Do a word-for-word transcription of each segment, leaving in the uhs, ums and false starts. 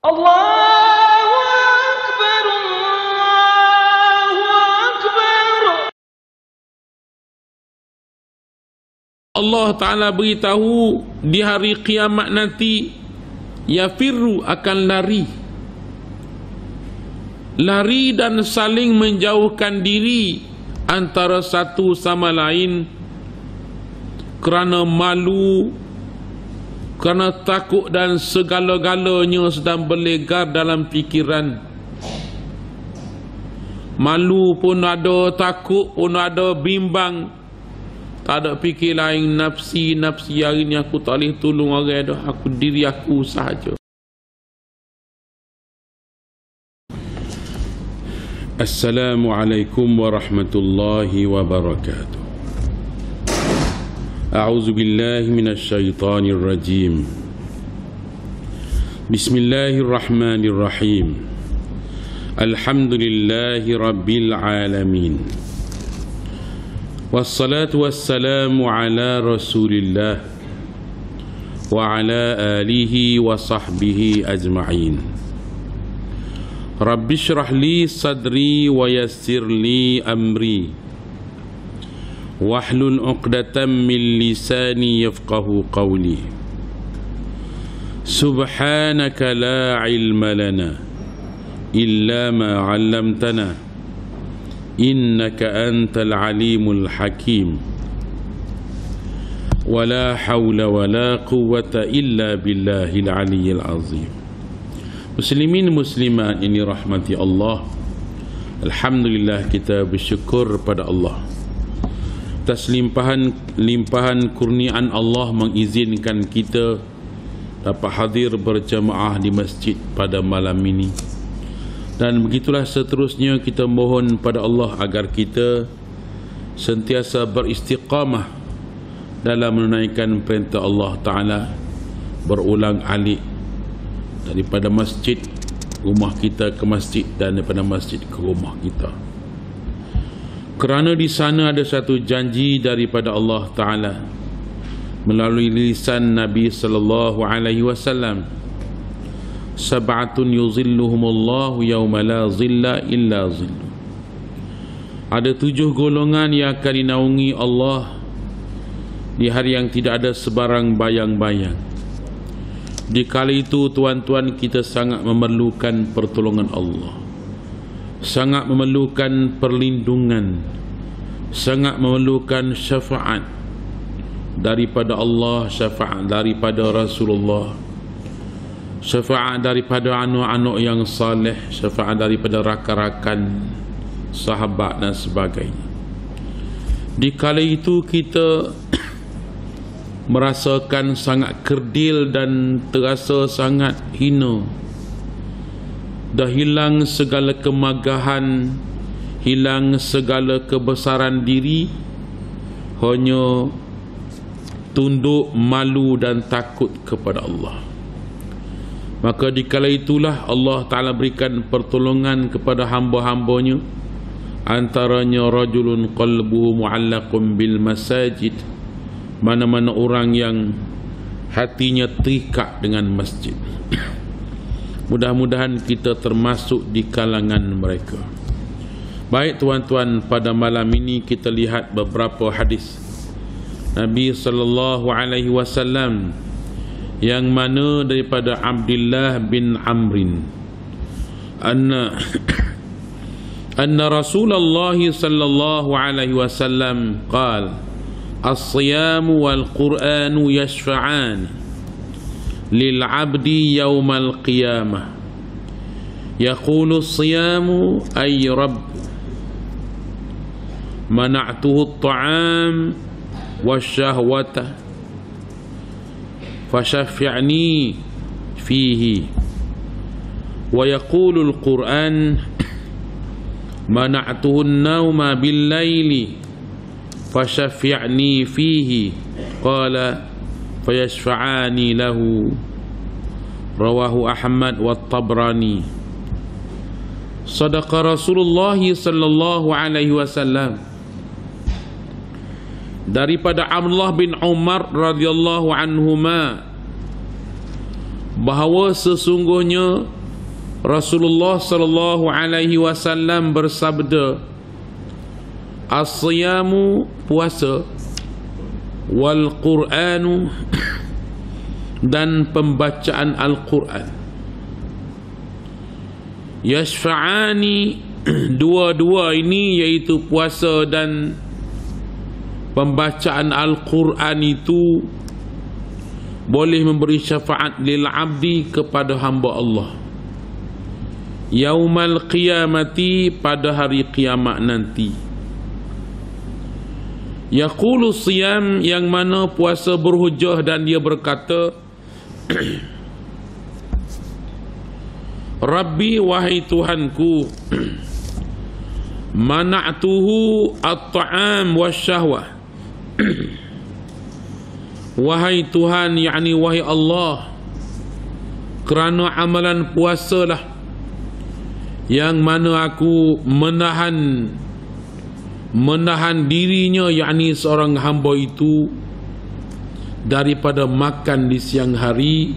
Allahu Akbar, Allahu Akbar. Allah Ta'ala beritahu di hari kiamat nanti, yafirru akan lari. Lari dan saling menjauhkan diri antara satu sama lain kerana malu, kerana takut dan segala-galanya sedang berlegar dalam fikiran. Malu pun ada, takut pun ada, bimbang. Tak ada fikir lain, nafsi, nafsi hari ni aku tak boleh tolong orang dah, aku diri aku sahaja. Assalamualaikum warahmatullahi wabarakatuh. A'udzu billahi minasy syaithanir rajim. Bismillahirrahmanirrahim. Alhamdulillahi rabbil alamin. Wassalatu wassalamu ala Rasulillah wa ala alihi wa sahbihi ajma'in. Rabbi syrah li sadri wa yassir li amri wahlul 'uqdatam min lisani yafqahu qawli. Subhanaka la ilma lana illa ma 'allamtana innaka antal alimul hakim. Wala hawla wala quwwata illa billahil aliyyil azim. Muslimin muslimat ini rahmati Allah, alhamdulillah kita bersyukur pada Allah atas limpahan limpahan kurniaan Allah mengizinkan kita dapat hadir berjamaah di masjid pada malam ini. Dan begitulah seterusnya kita mohon pada Allah agar kita sentiasa beristiqamah dalam menunaikan perintah Allah Ta'ala, berulang alik daripada masjid rumah kita ke masjid dan daripada masjid ke rumah kita. Kerana di sana ada satu janji daripada Allah Ta'ala melalui lisan Nabi sallallahu alaihi wasallam, sab'atun yuzilluhumullahu yawma la zilla illa zillu. Ada tujuh golongan yang akan dinaungi Allah di hari yang tidak ada sebarang bayang-bayang. Di kala itu tuan-tuan, kita sangat memerlukan pertolongan Allah, sangat memerlukan perlindungan, sangat memerlukan syafaat daripada Allah, syafaat daripada Rasulullah, syafaat daripada anak-anak yang saleh, syafaat daripada rakan-rakan, sahabat dan sebagainya. Di kala itu kita merasakan sangat kerdil dan terasa sangat hina. Dah hilang segala kemagahan, hilang segala kebesaran diri, hanya tunduk, malu dan takut kepada Allah. Maka di kala itulah Allah Ta'ala berikan pertolongan kepada hamba-hambanya, antaranya rajulun qalbuhu mu'allaqun bil masajid, mana-mana orang yang hatinya terikat dengan masjid. Mudah-mudahan kita termasuk di kalangan mereka. Baik tuan-tuan, pada malam ini kita lihat beberapa hadis Nabi sallallahu alaihi wasallam yang mana daripada Abdullah bin Amrin anna anna Rasulullah sallallahu alaihi wasallam qala as-siyamu wal qur'anu yashfa'an lil 'abdi yawmal qiyamah. Yaqulu as-siyamu ay rabb mana'tuhu at-ta'am wasyahwata fashaffi'ni fihi. Wa yaqulu al-qur'an mana'tuhu an-nawma bil-layli fashaffi'ni fihi. Qala fayashfa'ani lahu. Rawahu Ahmad wa Tabrani. Sadaqa Rasulullah sallallahu alaihi wasallam. Daripada Abdullah bin Umar radhiyallahu anhuma, bahawa sesungguhnya Rasulullah sallallahu alaihi wasallam bersabda, as-siyamu puasa, wal Qur'anu dan pembacaan Al-Quran, yashfa'ani, dua-dua ini iaitu puasa dan pembacaan Al-Quran itu boleh memberi syafaat lil abdi kepada hamba Allah yaumal qiyamati, pada hari kiamat nanti. Yaqulu siyam, yang mana puasa berhujah dan dia berkata, Rabbi, wahai Tuhanku, mana'tuhu at-ta'am wasyahwah. Wahai Tuhan, yakni wahai Allah, kerana amalan puasalah yang mana aku menahan menahan dirinya, yakni seorang hamba itu, daripada makan di siang hari,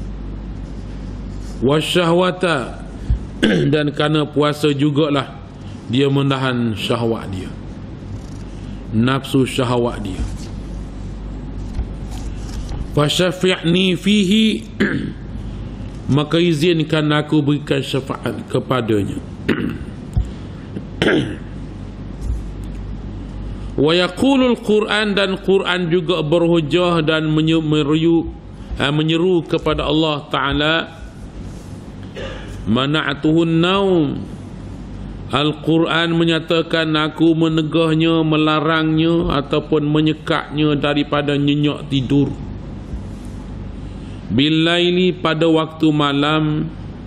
wasyahwata, dan kerana puasa jugalah dia menahan syahwat dia, nafsu syahwat dia. Fasyafi'ni fihi, maka izinkan aku berikan syafaat kepadanya. Wa yaqulul Quran, dan Quran juga berhujah dan menyeru, menyeru kepada Allah Ta'ala, mana'tuhun naum. Al-Quran menyatakan aku menegahnya, melarangnya ataupun menyekatnya daripada nyenyak tidur. Bilaili, pada waktu malam.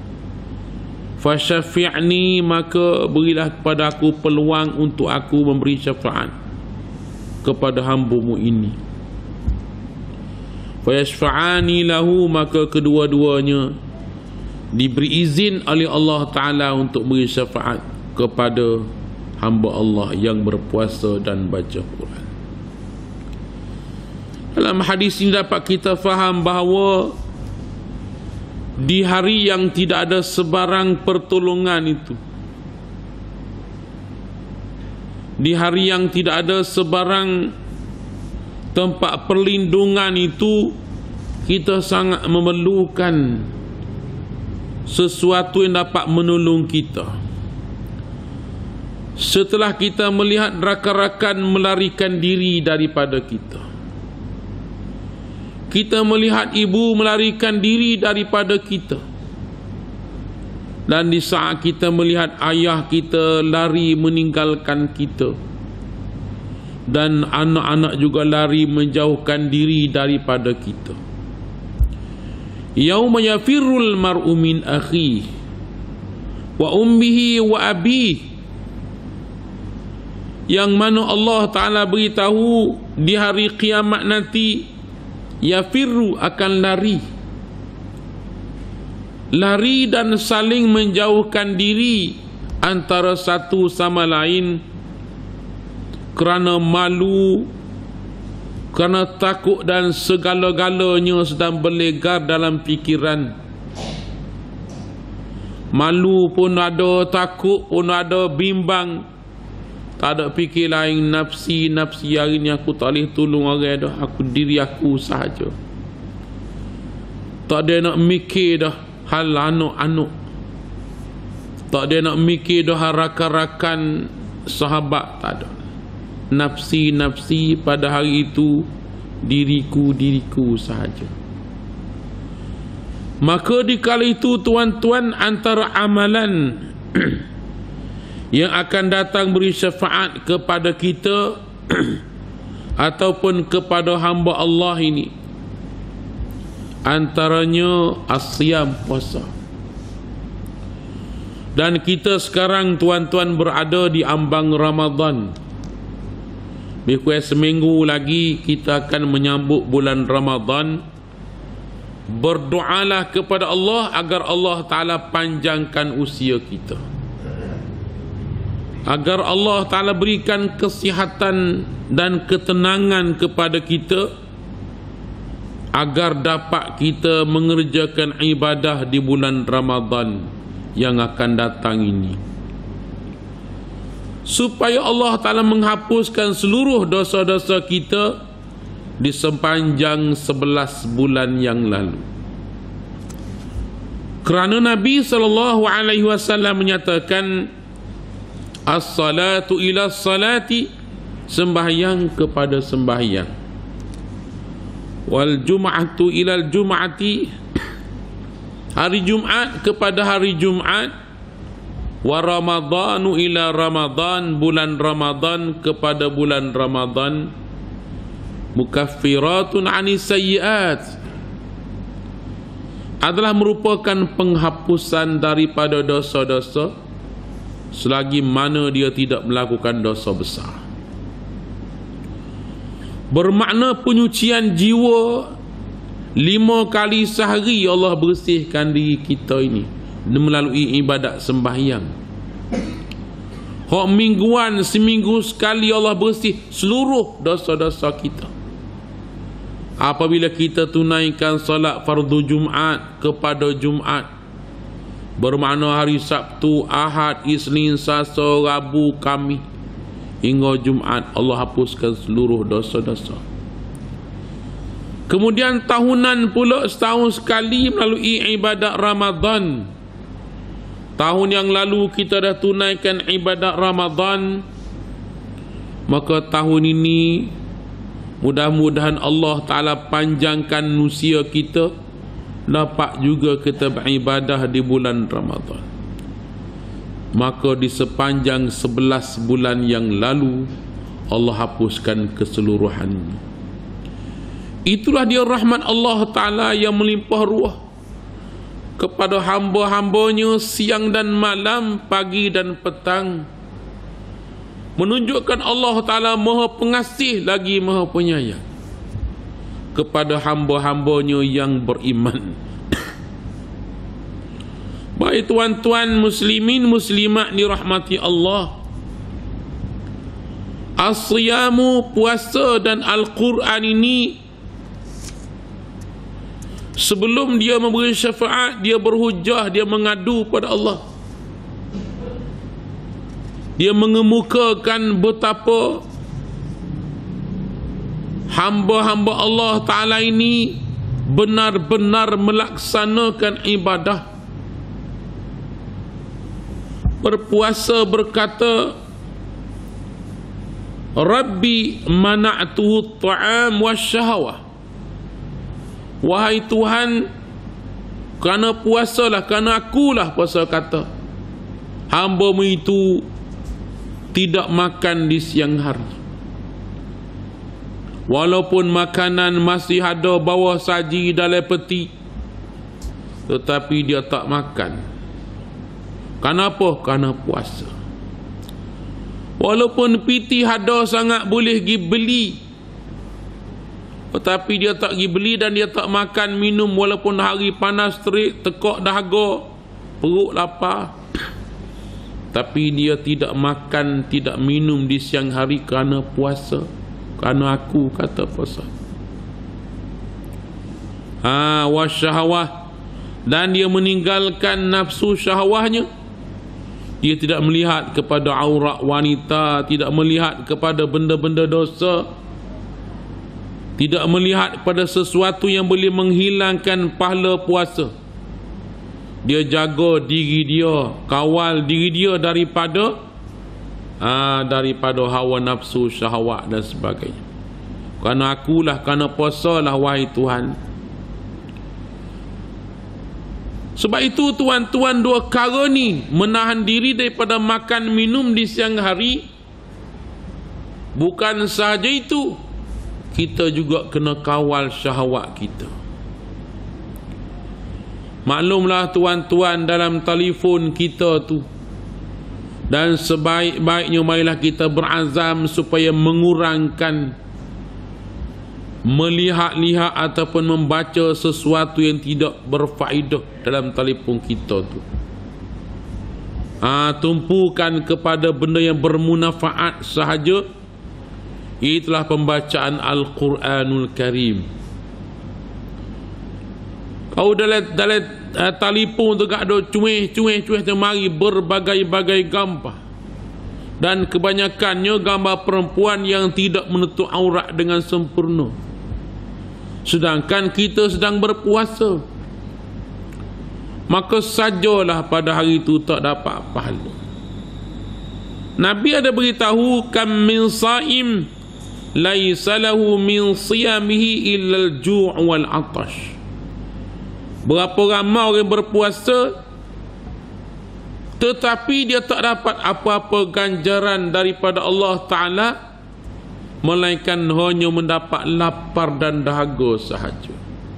Fasyafi'ni, maka berilah kepada aku peluang untuk aku memberi syafaat kepada hamba-Mu ini. Fayashfa'ani lahu, maka kedua-duanya diberi izin oleh Allah Ta'ala untuk beri syafaat kepada hamba Allah yang berpuasa dan baca Quran. Dalam hadis ini dapat kita faham bahawa di hari yang tidak ada sebarang pertolongan itu, di hari yang tidak ada sebarang tempat perlindungan itu, kita sangat memerlukan sesuatu yang dapat menolong kita. Setelah kita melihat rakan-rakan melarikan diri daripada kita, kita melihat ibu melarikan diri daripada kita, dan di saat kita melihat ayah kita lari meninggalkan kita, dan anak-anak juga lari menjauhkan diri daripada kita. Yauma yafirrul mar'u min akhihi wa ummihi wa abihi, yang mana Allah Ta'ala beritahu di hari kiamat nanti, yafirru, akan lari lari dan saling menjauhkan diri antara satu sama lain kerana malu, kerana takut, dan segala-galanya sedang berlegar dalam fikiran. Malu pun ada, takut pun ada, bimbang. Tak ada fikir lain, nafsi, nafsi hari ni aku tak boleh tolong orang dah, aku diri aku sahaja. Tak ada nak mikir dah hal anak-anak, tak ada nak mikir dah rakan-rakan sahabat, tak ada. Nafsi, nafsi, pada hari itu diriku, diriku sahaja. Maka di kala itu tuan-tuan, antara amalan yang akan datang beri syafaat kepada kita ataupun kepada hamba Allah ini, antaranya as-siyam, puasa. Dan kita sekarang tuan-tuan berada di ambang Ramadan. Lebih kurang seminggu lagi kita akan menyambut bulan Ramadan. Berdoalah kepada Allah agar Allah Ta'ala panjangkan usia kita, agar Allah Ta'ala berikan kesihatan dan ketenangan kepada kita, agar dapat kita mengerjakan ibadah di bulan Ramadan yang akan datang ini, supaya Allah Ta'ala menghapuskan seluruh dosa-dosa kita di sepanjang sebelas bulan yang lalu. Kerana Nabi sallallahu alaihi wasallam menyatakan, as-salatu ila salati, sembahyang kepada sembahyang, wal jum'atu ila jum'ati, hari Jumaat kepada hari Jumaat, wa ramadhanu ila Ramadan, bulan Ramadan kepada bulan Ramadan, mukaffiratun anis sayyiat, adalah merupakan penghapusan daripada dosa-dosa selagi mana dia tidak melakukan dosa besar. Bermakna penyucian jiwa lima kali sehari Allah bersihkan diri kita ini melalui ibadat sembahyang. Hak mingguan, seminggu sekali Allah bersih seluruh dosa-dosa kita. Apabila kita tunaikan salat fardu Jumaat kepada Jumaat, bermakna hari Sabtu, Ahad, Isnin, Selasa, Rabu, Khamis hingga Jumaat, Allah hapuskan seluruh dosa-dosa. Kemudian tahunan pula setahun sekali melalui ibadat Ramadan. Tahun yang lalu kita dah tunaikan ibadat Ramadan, maka tahun ini mudah-mudahan Allah Ta'ala panjangkan usia kita, dapat juga kita beribadah di bulan Ramadan. Maka di sepanjang sebelas bulan yang lalu Allah hapuskan keseluruhannya. Itulah dia rahmat Allah Ta'ala yang melimpah ruah kepada hamba-hambanya siang dan malam, pagi dan petang, menunjukkan Allah Ta'ala maha pengasih lagi maha penyayang kepada hamba-hambanya yang beriman. Baik tuan-tuan muslimin muslimat dirahmati Allah, as-siyamu, puasa dan Al-Quran ini, sebelum dia memberi syafaat, dia berhujah, dia mengadu pada Allah. Dia mengemukakan betapa hamba-hamba Allah Ta'ala ini benar-benar melaksanakan ibadah. Berpuasa berkata, Rabbi mana'tu ta'am wa syahwah. Wahai Tuhan, kerana puasalah, kerana akulah, puasa kata, hamba-Mu itu tidak makan di siang hari, walaupun makanan masih ada bawah saji dalam peti, tetapi dia tak makan. Kenapa? Kerana puasa. Walaupun piti ada sangat boleh pergi beli, tetapi dia tak pergi beli dan dia tak makan minum, walaupun hari panas terik, tekak dahaga, perut lapar, tapi dia tidak makan, tidak minum di siang hari kerana puasa. Kerana aku kata puasa. Ha, wasyahwah, dan dia meninggalkan nafsu syahwahnya. Dia tidak melihat kepada aurat wanita, tidak melihat kepada benda-benda dosa, tidak melihat pada sesuatu yang boleh menghilangkan pahala puasa. Dia jaga diri dia, kawal diri dia daripada aa, daripada hawa nafsu, syahwat dan sebagainya. Kerana akulah, kerana puasalah wahai Tuhan. Sebab itu tuan-tuan, dua perkara ni, menahan diri daripada makan minum di siang hari. Bukan sahaja itu, kita juga kena kawal syahwat kita. Maklumlah tuan-tuan, dalam telefon kita tu, dan sebaik-baiknya marilah kita berazam supaya mengurangkan melihat-lihat ataupun membaca sesuatu yang tidak berfaedah dalam telefon kita tu. Ha, tumpukan kepada benda yang bermanfaat sahaja. Itulah pembacaan Al-Quranul Karim. Au dalam dalam uh, telefon tu gak do cuih cuih cuih temari berbagai-bagai gambar. Dan kebanyakannya gambar perempuan yang tidak menutup aurat dengan sempurna. Sedangkan kita sedang berpuasa. Maka sajalah pada hari itu tak dapat pahala. Nabi ada beritahu, kam min saim laisa lahu min siyamihi illa al-ju' wal 'atash. Berapa ramai orang berpuasa tetapi dia tak dapat apa-apa ganjaran daripada Allah Ta'ala melainkan hanya mendapat lapar dan dahaga sahaja.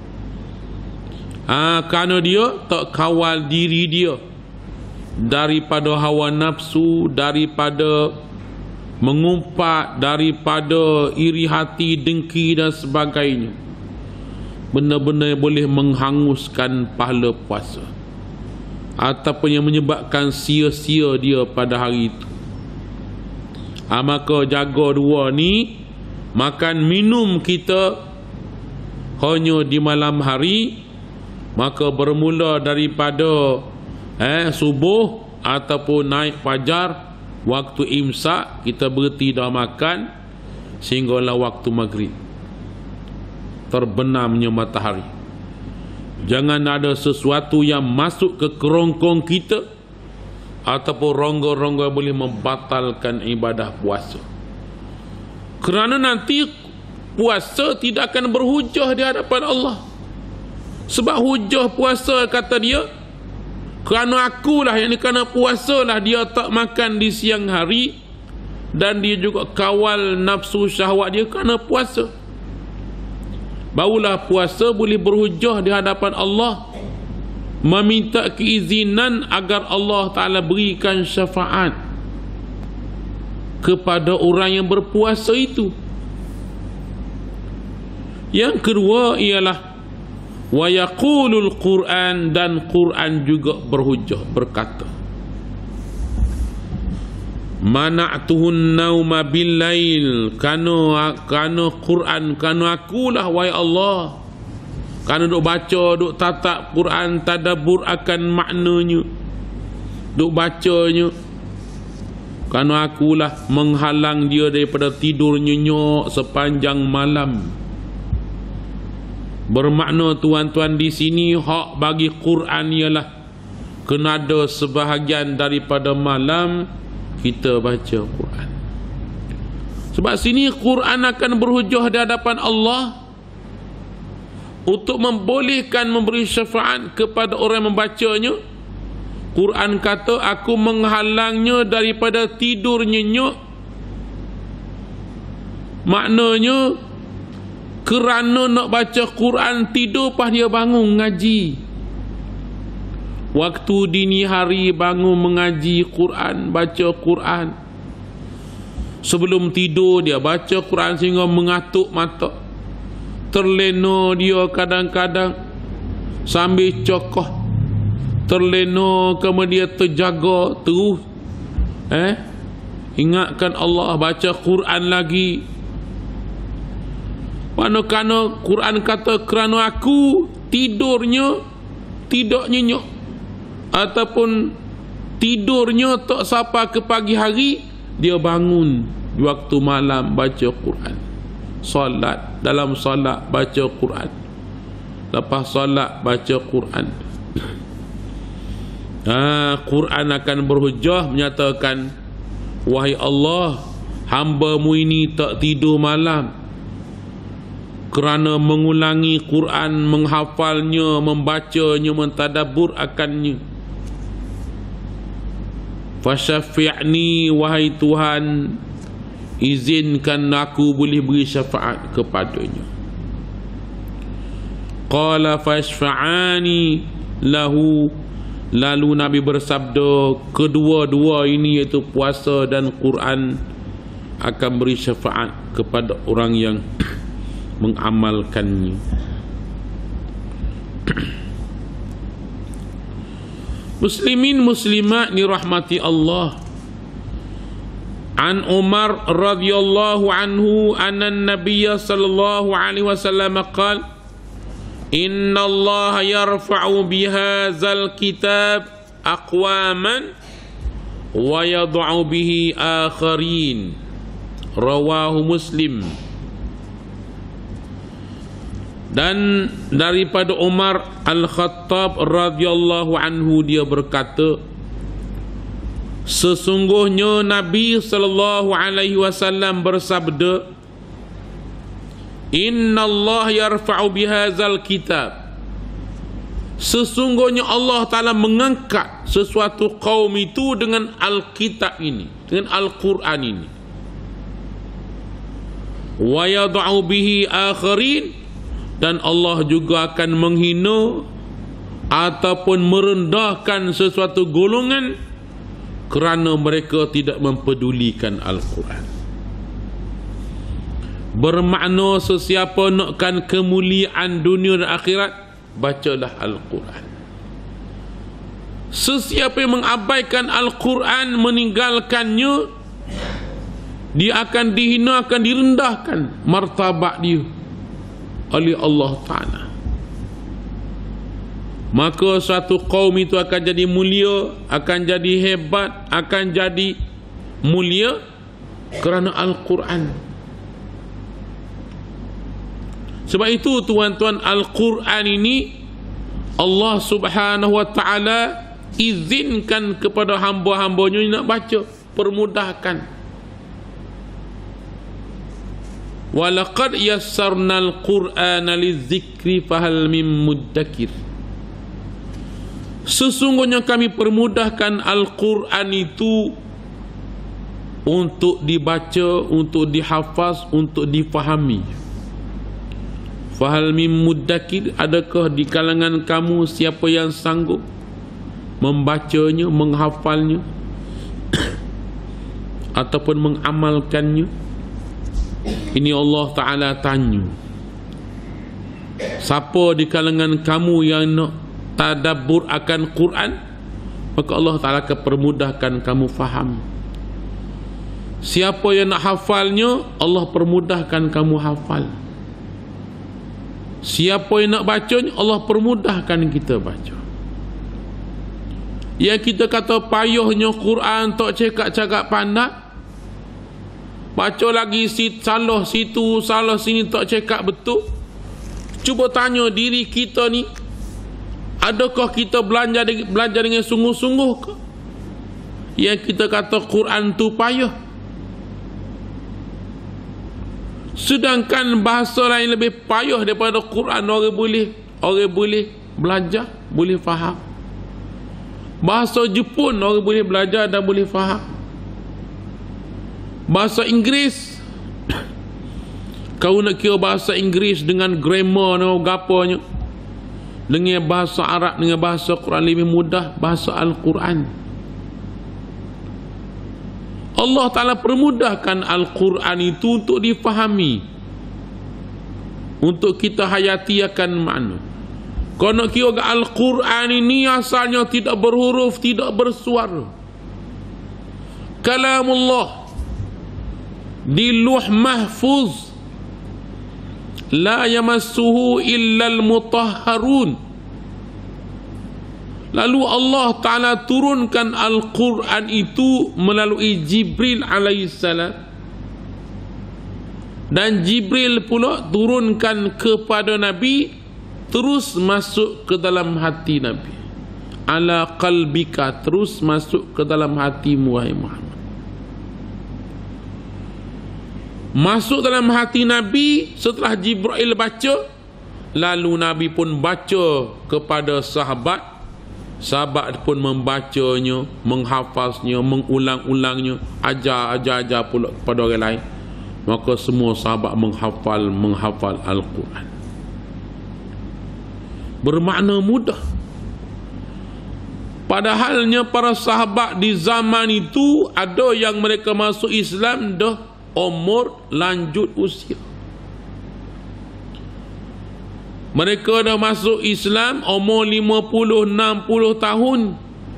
Ah, kerana dia tak kawal diri dia daripada hawa nafsu, daripada mengumpat, daripada iri hati, dengki dan sebagainya. Benar-benar boleh menghanguskan pahala puasa ataupun yang menyebabkan sia-sia dia pada hari itu. Ah, maka jaga dua ni, makan minum kita hanya di malam hari. Maka bermula daripada eh, subuh ataupun naik fajar, waktu imsak kita berhenti dah makan sehinggalah waktu maghrib, terbenamnya matahari. Jangan ada sesuatu yang masuk ke kerongkong kita ataupun rongga-rongga boleh membatalkan ibadah puasa. Kerana nanti puasa tidak akan berhujah di hadapan Allah. Sebab hujah puasa, kata dia, kerana akulah, yang ini kerana puasalah dia tak makan di siang hari, dan dia juga kawal nafsu syahwat dia kerana puasa. Barulah puasa boleh berhujah di hadapan Allah, meminta keizinan agar Allah Ta'ala berikan syafaat kepada orang yang berpuasa itu. Yang kedua ialah wa yaqulul Quran, dan Quran juga berhujah, berkata, mana'tuhun nauma bil lail, kana kana Quran, kana akulah wahai Allah, kana duk baca, duk tatap Quran, tadabbur akan maknanya, duk bacanya, kana akulah menghalang dia daripada tidur nyenyak sepanjang malam. Bermakna tuan-tuan di sini, hak bagi Quran ialah kena ada sebahagian daripada malam kita baca Quran. Sebab sini Quran akan berhujah di hadapan Allah untuk membolehkan memberi syafaat kepada orang yang membacanya. Quran kata, aku menghalangnya daripada tidur nyenyak. Maknanya kerana nak baca Quran tidur, pas dia bangun ngaji. Waktu dini hari bangun mengaji Quran, baca Quran. Sebelum tidur dia baca Quran sehingga mengatuk mata. Terlena dia kadang-kadang sambil cokoh. Terlena, kemudian terjaga terus. Eh? Ingatkan Allah, baca Quran lagi. Kerana Quran kata, kerana aku tidurnya tidak nyenyak ataupun tidurnya tak sampai ke pagi hari, dia bangun di waktu malam baca Quran. Solat, dalam solat baca Quran, lepas solat baca Quran. Ha, Quran akan berhujah menyatakan, wahai Allah, hamba-Mu ini tak tidur malam kerana mengulangi Quran, menghafalnya, membacanya, mentadabbur akannya. Fasyafi'ni, wahai Tuhan, izinkan aku boleh beri syafaat kepadanya. Qala fashfa'ani lahu, lalu Nabi bersabda, kedua-dua ini iaitu puasa dan Quran akan beri syafaat kepada orang yang mengamalkannya. Muslimin muslimat ni rahmati Allah. An Umar radhiyallahu anhu anna an-nabiy sallallahu alaihi wasallam qala Inna Allah yarfa'u bihadzal kitab aqwaman wa yad'u bihi akharin. Rawahu Muslim. Dan daripada Umar Al-Khattab radhiyallahu anhu, dia berkata, sesungguhnya Nabi sallallahu alaihi wasallam bersabda, Inna Allah yarfa'u bihadzal kitab. Sesungguhnya Allah Ta'ala mengangkat sesuatu kaum itu dengan Al-Kitab ini, dengan Al-Quran ini. Wa yad'u bihi akharin, dan Allah juga akan menghina ataupun merendahkan sesuatu golongan kerana mereka tidak mempedulikan Al-Quran. Bermakna sesiapa nakkan kemuliaan dunia dan akhirat, bacalah Al-Quran. Sesiapa yang mengabaikan Al-Quran, meninggalkannya, dia akan dihina, akan direndahkan martabat dia oleh Allah Ta'ala. Maka suatu kaum itu akan jadi mulia, akan jadi hebat, akan jadi mulia kerana Al-Quran. Sebab itu tuan-tuan, Al-Quran ini Allah Subhanahu wa Ta'ala izinkan kepada hamba-hambanya nak baca, permudahkan. Walaqad yassarnal Qur'ana lidzikri fahal mim muddakir. Sesungguhnya kami permudahkan Al-Quran itu untuk dibaca, untuk dihafaz, untuk difahami. Fahal mim muddakir, adakah di kalangan kamu siapa yang sanggup membacanya, menghafalnya ataupun mengamalkannya? Ini Allah Ta'ala tanya. Siapa di kalangan kamu yang nak tadabbur akan Quran, maka Allah Ta'ala akan permudahkan kamu faham. Siapa yang nak hafalnya, Allah permudahkan kamu hafal. Siapa yang nak bacanya, Allah permudahkan kita baca. Yang kita kata payahnya Quran, tak cakap-cakap pandai, baca lagi si, salah situ, salah sini, tak cakap betul. Cuba tanya diri kita ni, adakah kita belajar, belajar dengan sungguh-sungguh ke? Yang kita kata Quran tu payah, sedangkan bahasa lain lebih payah daripada Quran, orang boleh orang boleh belajar, boleh faham. Bahasa Jepun orang boleh belajar dan boleh faham. Bahasa Inggeris, kau nak kira bahasa Inggeris dengan grammar dan gapanya, dengan bahasa Arab, dengan bahasa Quran lebih mudah bahasa Al-Quran. Allah Ta'ala permudahkan Al-Quran itu untuk difahami, untuk kita hayati akan makna. Kau nak kira Al-Quran ini asalnya tidak berhuruf, tidak bersuara, kalamullah di luh mahfuz, la yamassuhu illal mutahharun. Lalu Allah Ta'ala turunkan Al-Quran itu melalui Jibril alaihissalam, dan Jibril pula turunkan kepada Nabi, terus masuk ke dalam hati Nabi. Ala qalbika, terus masuk ke dalam hatimu wahai Muhammad. Masuk dalam hati Nabi setelah Jibril baca, lalu Nabi pun baca kepada sahabat. Sahabat pun membacanya, menghafaznya, mengulang-ulangnya, ajar-ajar-ajar pula kepada orang lain. Maka semua sahabat menghafal menghafal Al-Quran. Bermakna mudah. Padahalnya para sahabat di zaman itu, ada yang mereka masuk Islam dah umur lanjut usia. Mereka dah masuk Islam umur lima puluh, enam puluh tahun.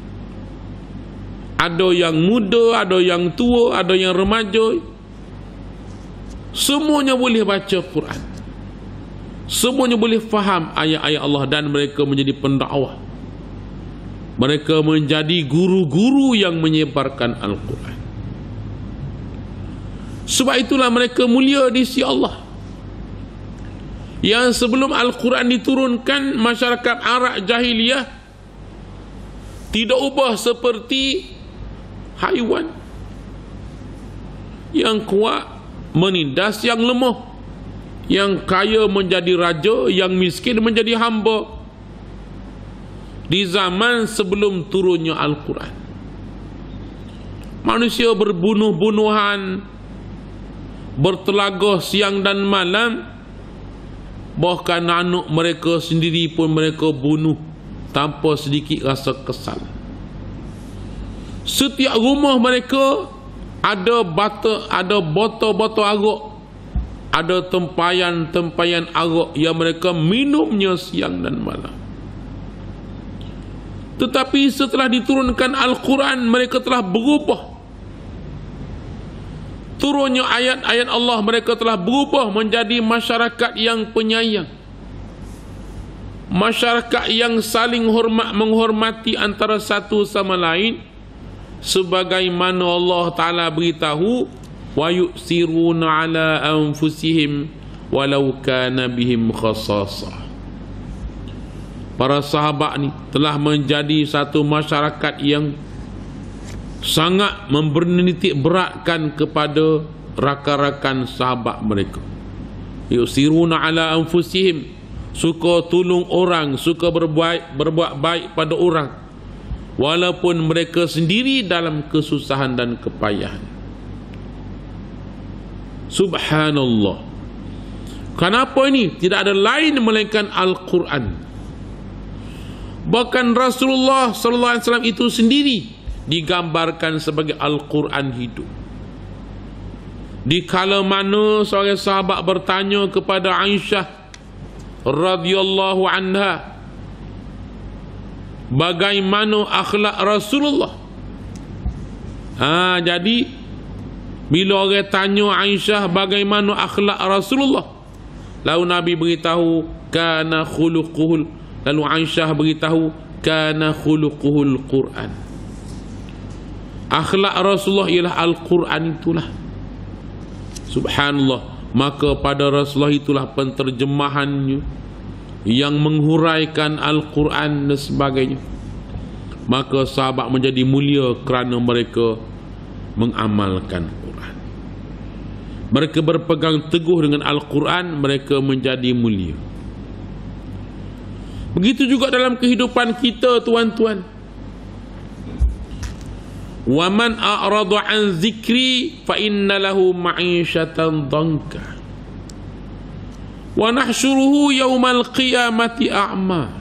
Ada yang muda, ada yang tua, ada yang remaja. Semuanya boleh baca Quran. Semuanya boleh faham ayat-ayat Allah dan mereka menjadi pendakwah. Mereka menjadi guru-guru yang menyebarkan Al-Quran. Sebab itulah mereka mulia di sisi Allah. Yang sebelum Al-Quran diturunkan, masyarakat Arab jahiliyah tidak ubah seperti haiwan. Yang kuat menindas yang lemah, yang kaya menjadi raja, yang miskin menjadi hamba. Di zaman sebelum turunnya Al-Quran, manusia berbunuh-bunuhan, bertelagah siang dan malam. Bahkan anak mereka sendiri pun mereka bunuh tanpa sedikit rasa kesal. Setiap rumah mereka ada bata, ada botol-botol arak, ada tempayan-tempayan arak yang mereka minumnya siang dan malam. Tetapi setelah diturunkan Al-Quran, mereka telah berubah. Turunnya ayat-ayat Allah, mereka telah berubah menjadi masyarakat yang penyayang, masyarakat yang saling hormat menghormati antara satu sama lain, sebagaimana Allah Ta'ala beritahu, wa yu'siruna ala anfusihim walau kana bihim khasasah. Para sahabat ni telah menjadi satu masyarakat yang sangat membernitik beratkan kepada rakan-rakan sahabat mereka. Yusiruna ala anfusihim, suka tolong orang, suka berbuat berbuat baik pada orang walaupun mereka sendiri dalam kesusahan dan kepayahan. Subhanallah. Kenapa ini? Tidak ada lain melainkan Al-Quran. Bahkan Rasulullah sallallahu alaihi wasallam itu sendiri digambarkan sebagai Al-Quran hidup. Di kala mana seorang sahabat bertanya kepada Aisyah radhiyallahu anha, bagaimana akhlak Rasulullah? Ha, jadi bila orang tanya Aisyah bagaimana akhlak Rasulullah, lalu Nabi beritahu kana khuluquhul, lalu Aisyah beritahu kana khuluquhul Quran. Akhlak Rasulullah ialah Al-Quran itulah. Subhanallah. Maka pada Rasulullah itulah penterjemahannya yang menghuraikan Al-Quran dan sebagainya. Maka sahabat menjadi mulia kerana mereka mengamalkan Quran. Mereka berpegang teguh dengan Al-Quran, mereka menjadi mulia. Begitu juga dalam kehidupan kita, tuan-tuan. Wa man a'rada an zikri fa inna lahu ma'isyatan dhanka wa nahsyuruhu yaumal qiyamati a'ma.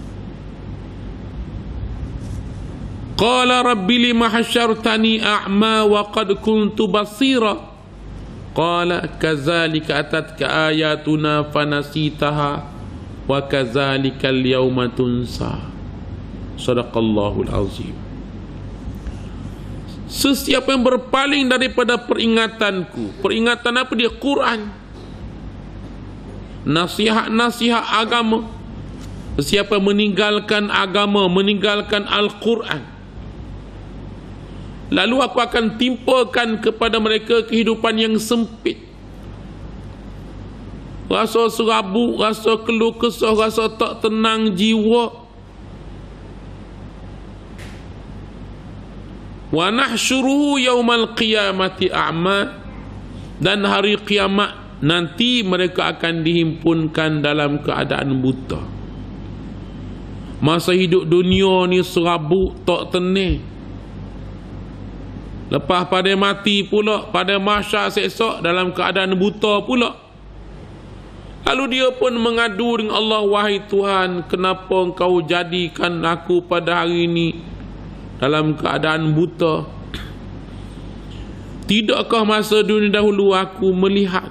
Qala rabbi lima hasyartani a'ma wa qad kuntu basira. Qala kadzalika atatka ayatuna fanasitaha wa kadzalikal yauma tunsa. Sadaqallahul azim. Sesiapa yang berpaling daripada peringatanku, peringatan apa dia? Quran, nasihat-nasihat agama. Sesiapa meninggalkan agama, meninggalkan Al-Quran, lalu aku akan timpakan kepada mereka kehidupan yang sempit, rasa serabut, rasa keluh kesah, rasa tak tenang jiwa. Wa nahsyuruhu yaumal qiyamati a'ma, dan hari kiamat nanti mereka akan dihimpunkan dalam keadaan buta. Masa hidup dunia ni serabut tak tenang, lepas pada mati pula, pada mahsyar esok dalam keadaan buta pula. Lalu dia pun mengadu dengan Allah, wahai Tuhan, kenapa engkau jadikan aku pada hari ini dalam keadaan buta? Tidakkah masa dunia dahulu aku melihat?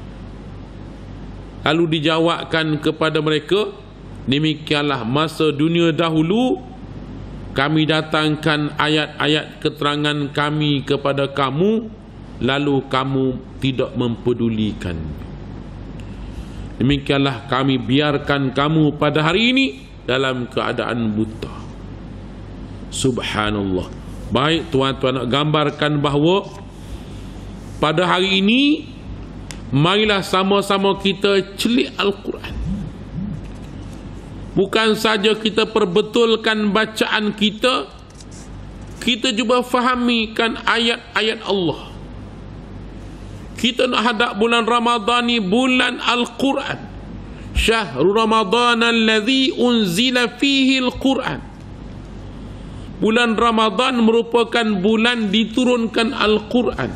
Lalu dijawabkan kepada mereka, demikianlah masa dunia dahulu kami datangkan ayat-ayat keterangan kami kepada kamu, lalu kamu tidak mempedulikan. demikianlah kami biarkan kamu pada hari ini dalam keadaan buta. Subhanallah. Baik tuan-tuan, nak gambarkan bahawa pada hari ini marilah sama-sama kita celik Al-Quran. Bukan saja kita perbetulkan bacaan kita, kita juga fahamikan ayat-ayat Allah. Kita nak hadap bulan Ramadhan ni bulan Al-Quran. Syahrul Ramadhan alladhi unzila fihi Al-Quran. Bulan Ramadhan merupakan bulan diturunkan Al-Quran.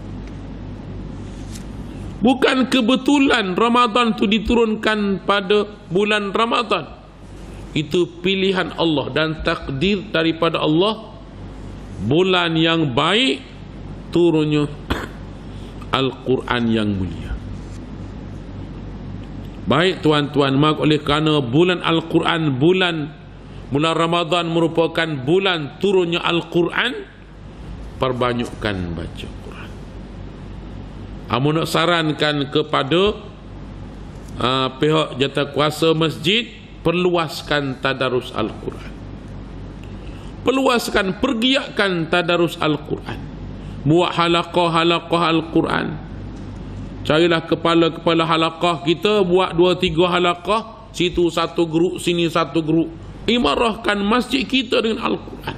Bukan kebetulan Ramadhan itu diturunkan pada bulan Ramadhan. Itu pilihan Allah dan takdir daripada Allah. Bulan yang baik turunnya Al-Quran yang mulia. Baik tuan-tuan, maka oleh kerana bulan Al-Quran, bulan bulan Ramadhan merupakan bulan turunnya Al-Quran, perbanyakkan baca Quran. Amun nak sarankan kepada uh, pihak jawatankuasa masjid, perluaskan tadarus Al-Quran. Perluaskan, pergiatkan tadarus Al-Quran. Buat halaqah-halaqah Al-Quran. Carilah kepala-kepala halaqah kita, buat dua tiga halaqah, situ satu grup, sini satu grup. Imarahkan masjid kita dengan Al-Quran.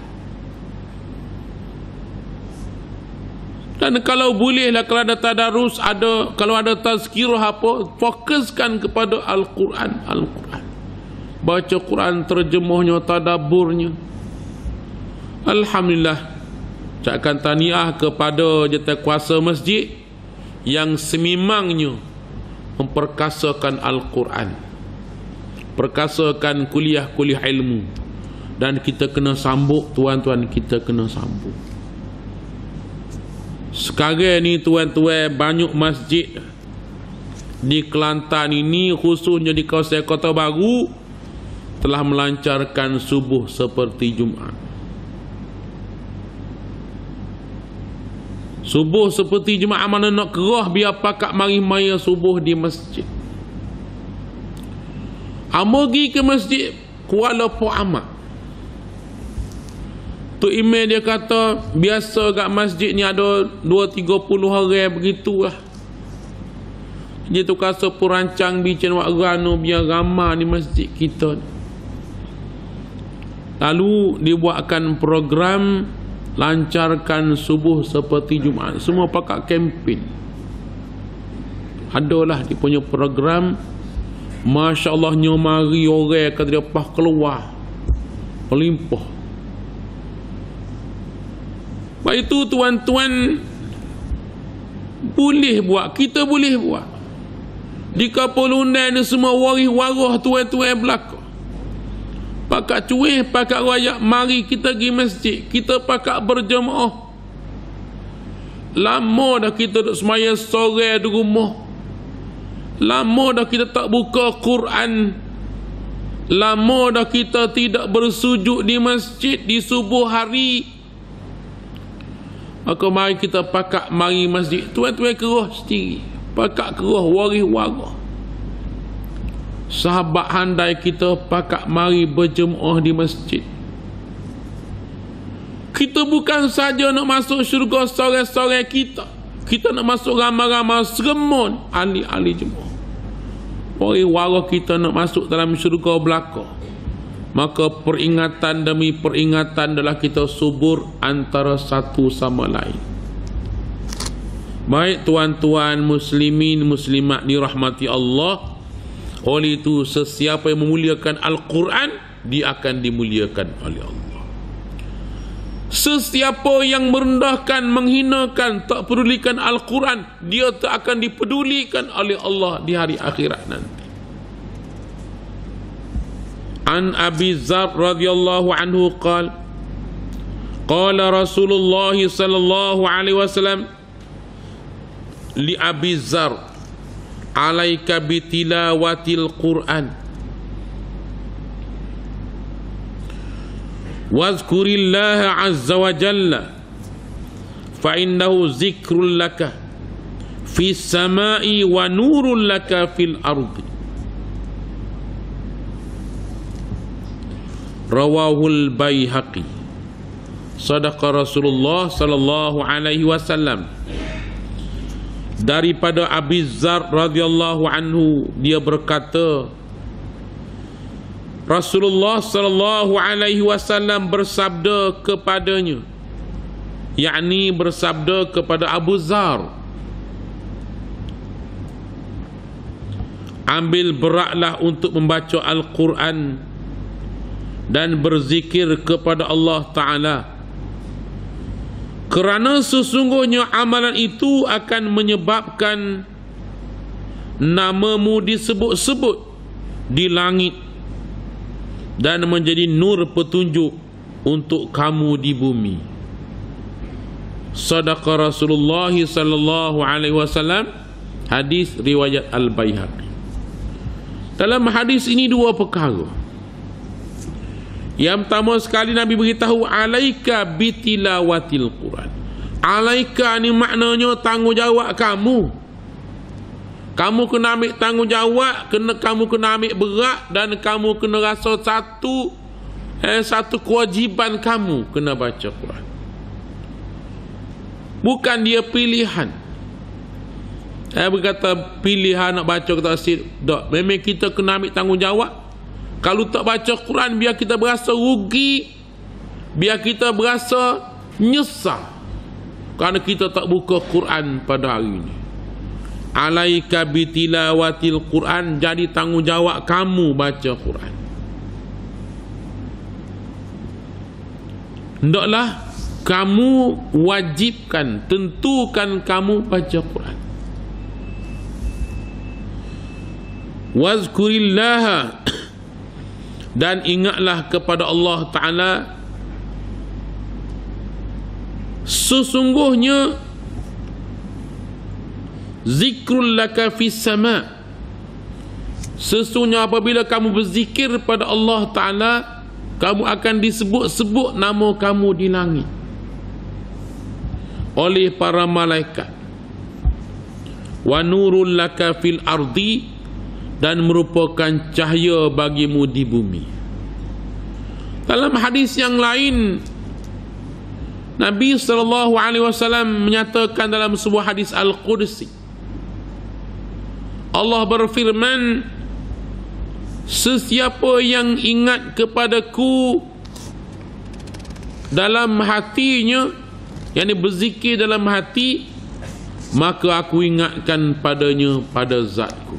Dan kalau bolehlah, kalau ada tadarus, ada, kalau ada tazkirah apa, fokuskan kepada Al-Quran. Al-Quran. Baca Quran, terjemahnya, tadaburnya. Alhamdulillah. Ucapkan tahniah kepada jawatankuasa masjid yang sememangnya memperkasakan Al-Quran, perkasakan kuliah-kuliah ilmu, dan kita kena sambung tuan-tuan, kita kena sambung. Sekarang ni tuan-tuan, banyak masjid di Kelantan ini, khususnya di kawasan Kota Baru, telah melancarkan subuh seperti Jumaat. Subuh seperti Jumaat, mana nak kerah biar pakak mari maya subuh di masjid. Amogi ke masjid Kuala Pu'amak. Tu email dia kata biasa kat masjid ni ada dua tiga puluh orang begitulah. Dia tu kasa perancang bincang wak rano biar ramai di masjid kita. Lalu dibuatkan program lancarkan subuh seperti Jumaat. Semua pakak kempen. Adalah dia punya program. Masya Allah, nyomari orang kata dia pah keluar melimpah. Baik itu tuan-tuan, boleh buat, kita boleh buat. Di kapal undang ni semua waris-waris tuan-tuan belakang. Pakak cuih, pakak rakyat, mari kita pergi masjid, kita pakak berjemaah. Lama dah kita duduk semaya sore di rumah. Lama dah kita tak buka Quran. Lama dah kita tidak bersujud di masjid di subuh hari. Maka mari kita pakak mari masjid. Tuan-tuan kerah sendiri, pakak kerah waris-waris. Sahabat handai kita pakak mari berjemaah di masjid. Kita bukan saja nak masuk syurga sore-sore kita. Kita nak masuk ramai-ramai seremon ahli-ahli jemaah. Waris-waris kita nak masuk dalam syurga belaka. Maka peringatan demi peringatan adalah kita subur antara satu sama lain. Baik tuan-tuan muslimin muslimat dirahmati Allah. Oleh itu sesiapa yang memuliakan Al-Quran, dia akan dimuliakan oleh Allah. Sesiapa yang merendahkan, menghinakan, tak pedulikan Al-Quran, dia tak akan dipedulikan oleh Allah di hari akhirat nanti. An Abi Dzar radhiyallahu anhu qala qala Rasulullah sallallahu alaihi wasallam li Abi Dzar, alaika bitilawatil Quran wazkurillaha azza wa jalla fa innahu zikrul laka fis samai wa nurul laka fil ardi. rawahul Baihaqi. Sadaqa Rasulullah sallallahu alaihi wasallam. Daripada Abi Dzar radhiyallahu anhu, dia berkata, Rasulullah sallallahu alaihi wasallam bersabda kepadanya, yakni bersabda kepada Abu Dzar, ambil beratlah untuk membaca Al-Quran dan berzikir kepada Allah Ta'ala, kerana sesungguhnya amalan itu akan menyebabkan namamu disebut-sebut di langit dan menjadi nur petunjuk untuk kamu di bumi. Sadaqa Rasulullah sallallahu alaihi wasallam. Hadis riwayat Al-Baihaqi. Dalam hadis ini dua perkara. Yang pertama sekali Nabi beritahu, alaika bitilawatil Quran. Alaika ni maknanya tanggungjawab kamu. Kamu kena ambil tanggungjawab, kena kamu kena ambil berat, dan kamu kena rasa satu eh, satu kewajiban kamu kena baca Quran. Bukan dia pilihan. Eh berkata pilihan nak baca ke tak sih? Tak. Memang kita kena ambil tanggungjawab. Kalau tak baca Quran, biar kita berasa rugi, biar kita berasa nyesal kerana kita tak buka Quran pada hari ini. Alaika bitilawatil Quran, jadi tanggungjawab kamu baca Quran. Hendaklah kamu wajibkan, tentukan kamu baca Quran. Wazkurillaha, dan ingatlah kepada Allah Ta'ala, sesungguhnya zikrul laka fis sama', sesungguhnya apabila kamu berzikir pada Allah Ta'ala, kamu akan disebut-sebut nama kamu di langit oleh para malaikat. Wa nurul laka fil ardi, dan merupakan cahaya bagimu di bumi. Dalam hadis yang lain, Nabi sallallahu alaihi wasallam menyatakan dalam sebuah hadis Al-Qudsi, Allah berfirman, sesiapa yang ingat kepadaku dalam hatinya, yakni berzikir dalam hati, maka aku ingatkan padanya pada zatku.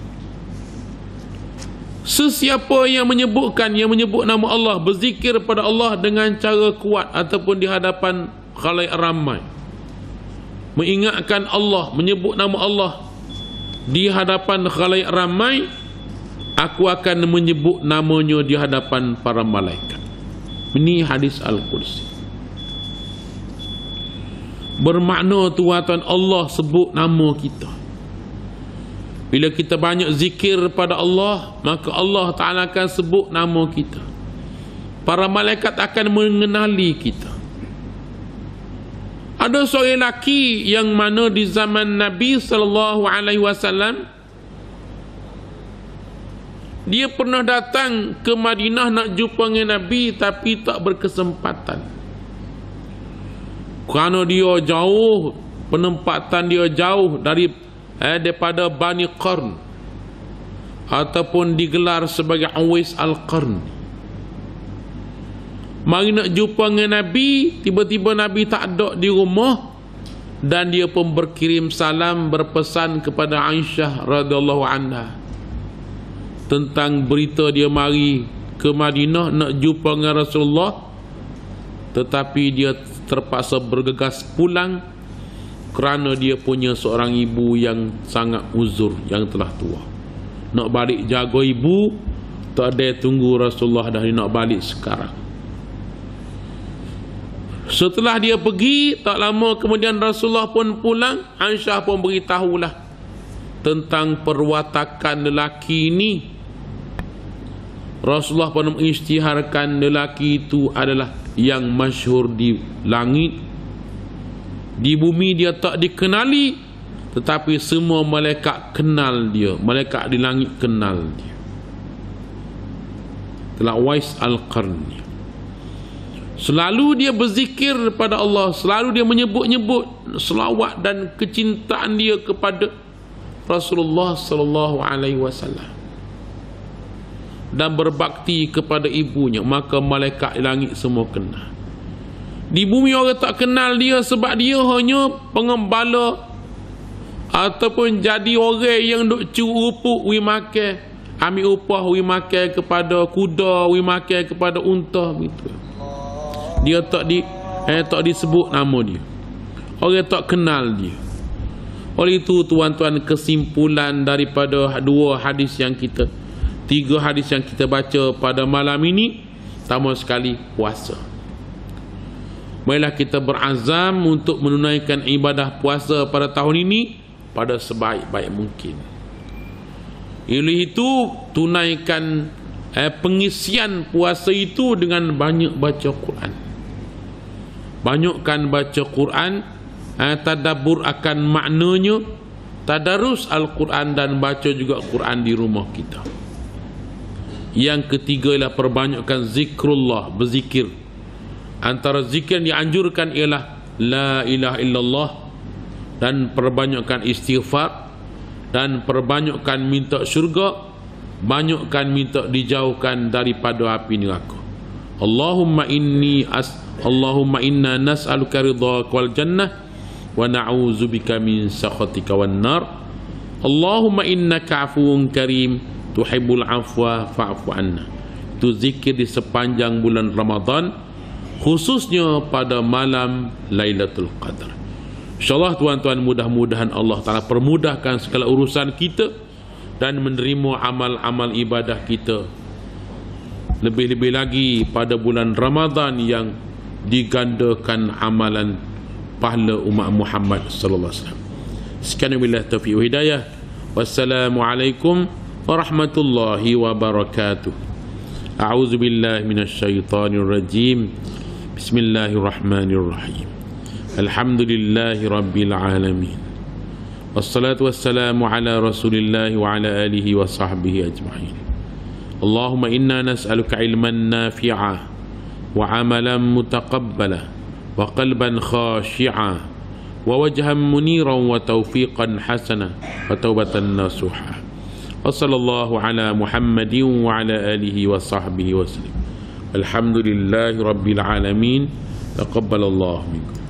Sesiapa yang menyebutkan, yang menyebut nama Allah, berzikir pada Allah dengan cara kuat ataupun di hadapan khalayak ramai, mengingatkan Allah, menyebut nama Allah di hadapan khalayak ramai, aku akan menyebut namanya di hadapan para malaikat. Ini hadis Al-Qudsi. Bermakna Tuhan Allah sebut nama kita. Bila kita banyak zikir pada Allah, maka Allah Ta'ala akan sebut nama kita. Para malaikat akan mengenali kita. Ada seorang lelaki yang mana di zaman Nabi sallallahu alaihi wasallam, dia pernah datang ke Madinah nak jumpa dengan Nabi, tapi tak berkesempatan. Kerana dia jauh, penempatan dia jauh dari Eh, daripada Bani Qarn, ataupun digelar sebagai Uwais Al-Qarn. Mari nak jumpa dengan Nabi, tiba-tiba Nabi tak ada di rumah, dan dia pun berkirim salam, berpesan kepada Aisyah radhiyallahu anha tentang berita dia mari ke Madinah nak jumpa dengan Rasulullah, tetapi dia terpaksa bergegas pulang kerana dia punya seorang ibu yang sangat uzur, yang telah tua. Nak balik jaga ibu, tak ada tunggu Rasulullah dah, dia nak balik sekarang. Setelah dia pergi, tak lama kemudian Rasulullah pun pulang. Aisyah pun beritahulah tentang perwatakan lelaki ini. Rasulullah pun mengisytiharkan lelaki itu adalah yang masyhur di langit. Di bumi dia tak dikenali, tetapi semua malaikat kenal dia. Malaikat di langit kenal dia. adalah Uwais Al-Qarni. Selalu dia berzikir pada Allah, selalu dia menyebut-nyebut selawat dan kecintaan dia kepada Rasulullah sallallahu alaihi wasallam, dan berbakti kepada ibunya. Maka malaikat langit semua kenal. Di bumi orang tak kenal dia sebab dia hanya pengembala ataupun jadi orang yang duk curupuk wi makan, ambil upah wi makan kepada kuda, wi makan kepada unta begitu. Dia tak di eh, tak disebut nama dia. Orang tak kenal dia. Oleh itu tuan-tuan, kesimpulan daripada dua hadis yang kita tiga hadis yang kita baca pada malam ini, pertama sekali puasa. Marilah kita berazam untuk menunaikan ibadah puasa pada tahun ini pada sebaik-baik mungkin. Oleh itu tunaikan eh, pengisian puasa itu dengan banyak baca Quran. Banyakkan baca Quran, eh, tadabbur akan maknanya, tadarus Al-Quran, dan baca juga Quran di rumah kita. Yang ketiga ialah perbanyakkan zikrullah, berzikir. Antara zikir yang dianjurkan ialah la ilaha illallah, dan perbanyakkan istighfar, dan perbanyakkan minta syurga, banyakkan minta dijauhkan daripada api neraka. Allahumma inni as Allahumma inna nas'aluka ridhaka wal jannah wa na'udzubika min sakhatika wan nar. Allahumma innaka 'afuwun karim tuhibbul 'afwa fa'fu anna. Itu zikir di sepanjang bulan Ramadan, khususnya pada malam Lailatul Qadar. InsyaAllah tuan-tuan, mudah-mudahan Allah Ta'ala permudahkan segala urusan kita dan menerima amal-amal ibadah kita. Lebih-lebih lagi pada bulan Ramadan yang digandakan amalan pahala umat Muhammad sallallahu alaihi wasallam. Sekian wabillahi taufiq wa hidayah. Wassalamualaikum warahmatullahi wabarakatuh. A'udzu billahi minasyaitonir rajim. Bismillahirrahmanirrahim. Alhamdulillahi rabbil alamin. Wassalatu wassalamu ala rasulillahi wa ala alihi wa sahbihi ajma'in. Allahumma inna nas'aluka ilman nafi'a wa amalan mutaqabbala wa qalban khashi'a wa wajhan muniran wa tawfiqan hasana wa taubatan nasuha. Wa sallallahu ala Muhammadin wa ala alihi wa sahbihi wa sallam. Alhamdulillahi rabbil alamin. Taqabbalallahu minkum.